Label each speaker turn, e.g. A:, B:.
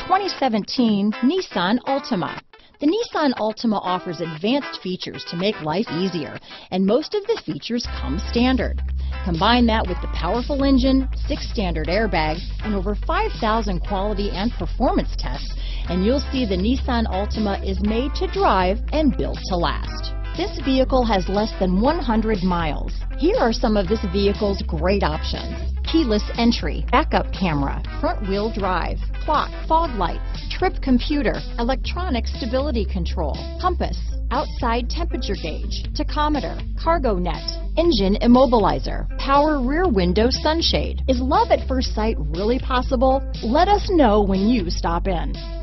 A: 2017 Nissan Altima. The Nissan Altima offers advanced features to make life easier, and most of the features come standard. Combine that with the powerful engine, 6 standard airbags, and over 5,000 quality and performance tests, and you'll see the Nissan Altima is made to drive and built to last. This vehicle has less than 100 miles. Here are some of this vehicle's great options: keyless entry, backup camera, front wheel drive, clock, fog lights, trip computer, electronic stability control, compass, outside temperature gauge, tachometer, cargo net, engine immobilizer, power rear window sunshade. Is love at first sight really possible? Let us know when you stop in.